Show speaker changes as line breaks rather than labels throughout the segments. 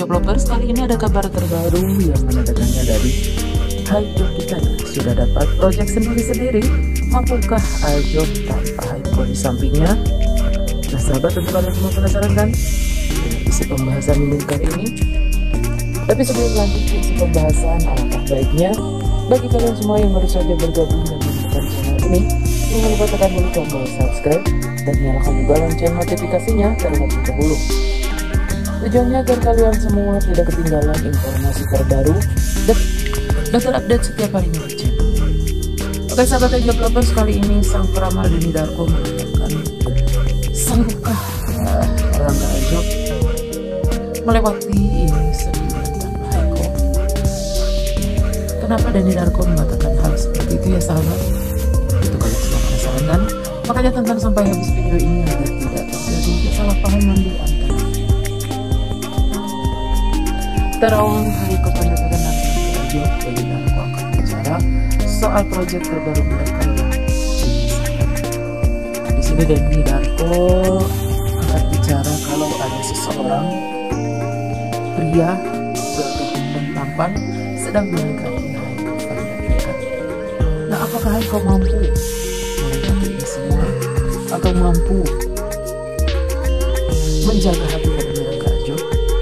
Lovers, kali ini ada kabar terbaru yang menandakannya dari Haiko kita sudah dapat project sendiri-sendiri. Mampukah Ajo tanpa Haiko di sampingnya? Nah sahabat, tentu kalian semua penasaran kan isi pembahasan minggu kali ini? Tapi sebelum lanjut ke isi pembahasan, alangkah baiknya bagi kalian semua yang baru saja bergabung dan menemukan channel ini, jangan lupa tekan dulu tombol subscribe dan nyalakan juga lonceng notifikasinya terlebih dahulu. Tujuannya agar kalian semua tidak ketinggalan informasi terbaru dan terupdate setiap harinya di channel. Oke sahabat Haiko Lovers, kali ini sang peramal Denny Darko mengatakan sanggupkah Rangga Ajo melewati ini sendirian tanpa Haiko? Kenapa Denny Darko mengatakan hal seperti itu ya sahabat? Itu kalian semua penasaran kan? Makanya tonton sampai habis video ini agar tidak terjadi kesalahpahaman di antara Terawang Haiko pendekatan Ajo. Denny Darko akan bicara soal proyek terbaru mereka yang di sini. Denny Darko akan bicara kalau ada seseorang pria bertubuh dan tampan sedang mendekati Haiko pendekatan. Nah, apakah Haiko mampu melewati ini semua atau mampu menjaga hati dari Rangga Ajo?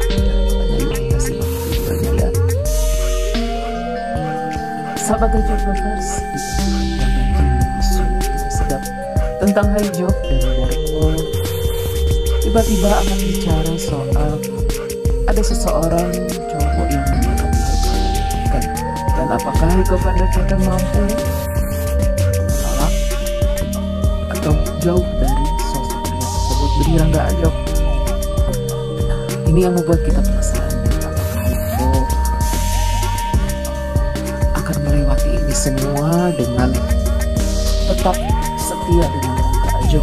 Sahabat Haiko Lovers, isu tidak sedap tentang Haiko dan Darko tiba-tiba akan bicara soal ada seseorang cowok yang mendekati Haiko, dan apakah Haiko pendekatan mampu menolak atau jauh dari sosok pria tersebut bagi Rangga Ajo? Ini yang membuat kita penasaran. Melewati ini semua dengan tetap setia dengan Rangga Ajo.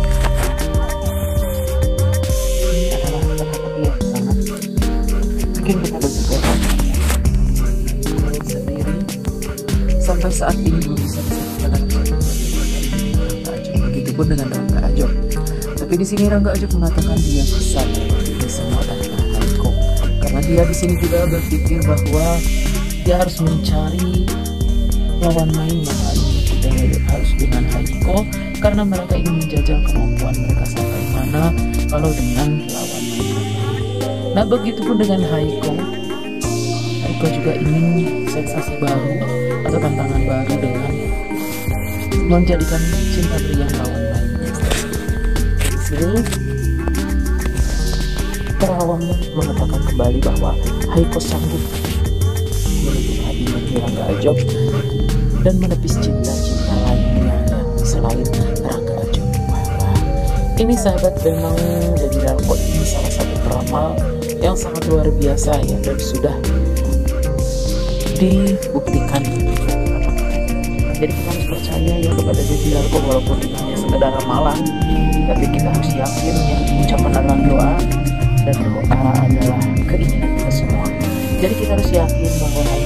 Ini adalah kata-kata yang sangat bikin kita berpikir sendiri. Sampai saat ini belum bisa disebutkan Rangga Ajo. Begitupun dengan Rangga Ajo. Tapi di sini Rangga Ajo mengatakan dia bisa melewati ini semua tanpa Haiko, karena dia di sini juga berpikir bahwa dia harus mencari lawan main yang tidak harus dengan Haiko, karena mereka ingin menjajal kemampuan mereka sampai mana kalau dengan lawan main. Nah begitupun dengan Haiko juga ingin sensasi baru atau tantangan baru dengan menjadikan cinta pria lawan mainnya. Di sini Terawang mengatakan kembali bahwa Haiko sanggup menutup hati bagi Rangga Ajo dan menepis cinta-cinta lainnya selain Rangga Ajo. Ini sahabat, memang Denny Darko ini salah satu peramal yang sangat luar biasa ya, dan sudah dibuktikan. Jadi kita harus percaya ya kepada Denny Darko, walaupun itu hanya sekedar ramalan, tapi kita harus yakin ya ucapan adalah doa dan doa adalah keinginan kita semua. Jadi kita harus yakin bahwa